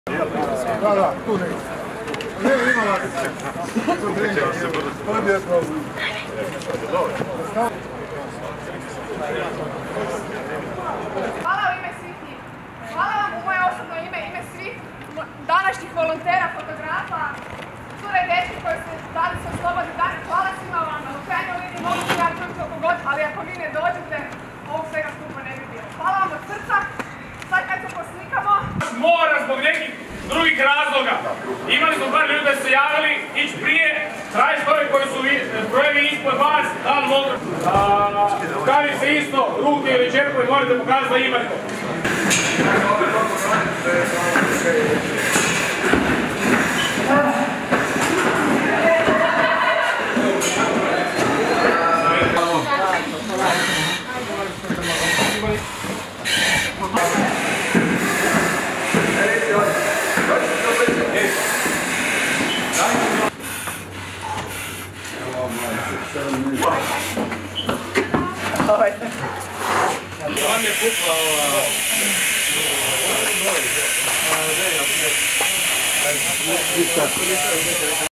Da, tu ne. Ne, ima vas. Hvala u ime svih njih. Hvala vam u moje osobno ime, ime svih današnjih volontera, fotografa, cure i dečki koji ste dali svoj slobodni dan. Hvala svima vama. U krajnjoj liniji mogu se ja čuti koliko god, ali ako vi ne dođete, ovog svega skupa ne bi bilo. Hvala vam od srca. Sad kad se poslikamo... Mora zbog nekih drugih razloga. Imali smo par ljudi da se javili, ići prije, tražiti ove koji su brojevi ispod vas, da li mogu. Pokaži se isto, ruke ili džepovi, morate pokazati da imate. Vam je kupla ova...